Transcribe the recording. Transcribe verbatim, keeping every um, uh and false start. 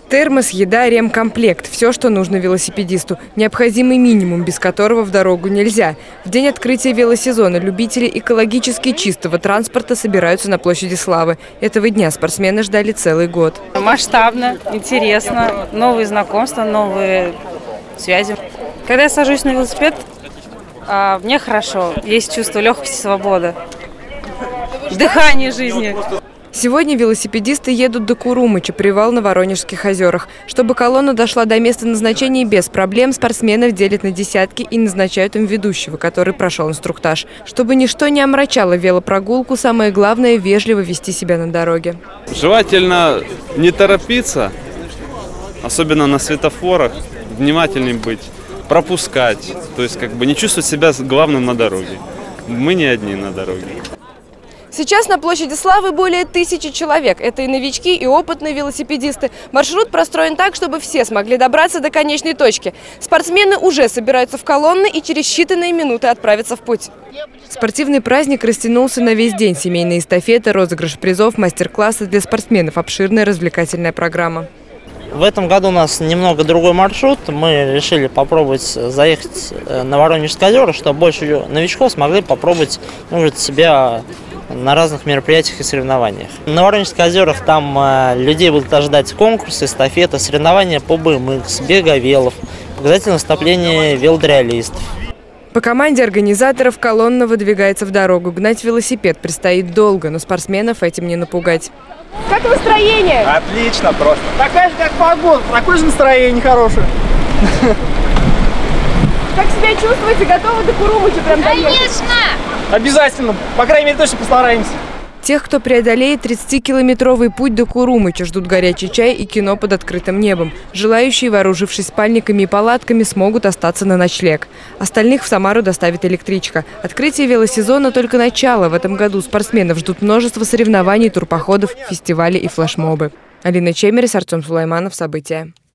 Термос, еда, ремкомплект – все, что нужно велосипедисту. Необходимый минимум, без которого в дорогу нельзя. В день открытия велосезона любители экологически чистого транспорта собираются на площади Славы. Этого дня спортсмены ждали целый год. Масштабно, интересно, новые знакомства, новые связи. Когда я сажусь на велосипед, мне хорошо, есть чувство легкости, свободы, дыхание жизни. Сегодня велосипедисты едут до Курумыча, привал на Воронежских озерах. Чтобы колонна дошла до места назначения без проблем, спортсменов делят на десятки и назначают им ведущего, который прошел инструктаж. Чтобы ничто не омрачало велопрогулку, самое главное – вежливо вести себя на дороге. Желательно не торопиться, особенно на светофорах, внимательным быть, пропускать, то есть как бы не чувствовать себя главным на дороге. Мы не одни на дороге. Сейчас на площади Славы более тысячи человек. Это и новички, и опытные велосипедисты. Маршрут простроен так, чтобы все смогли добраться до конечной точки. Спортсмены уже собираются в колонны и через считанные минуты отправятся в путь. Спортивный праздник растянулся на весь день. Семейные эстафеты, розыгрыш призов, мастер-классы для спортсменов. Обширная развлекательная программа. В этом году у нас немного другой маршрут. Мы решили попробовать заехать на Воронежские озера, чтобы больше новичков смогли попробовать ну, себя на разных мероприятиях и соревнованиях. На Воронежских озерах там э, людей будут ожидать конкурсы, эстафеты, соревнования по бэ эм икс, беговелов, показательное выступление велодриалистов. По команде организаторов колонна выдвигается в дорогу. Гнать велосипед предстоит долго, но спортсменов этим не напугать. Как настроение? Отлично просто. Такая же, как погода, такое же настроение хорошее. Как себя чувствуете? Готовы до Курумыча прям доехать? Конечно! Обязательно. По крайней мере, точно постараемся. Тех, кто преодолеет тридцатикилометровый путь до Курумыча, ждут горячий чай и кино под открытым небом. Желающие, вооружившись спальниками и палатками, смогут остаться на ночлег. Остальных в Самару доставит электричка. Открытие велосезона – только начало. В этом году спортсменов ждут множество соревнований, турпоходов, фестивалей и флешмобы. Алина Чемерис, Артем Сулайманов. События.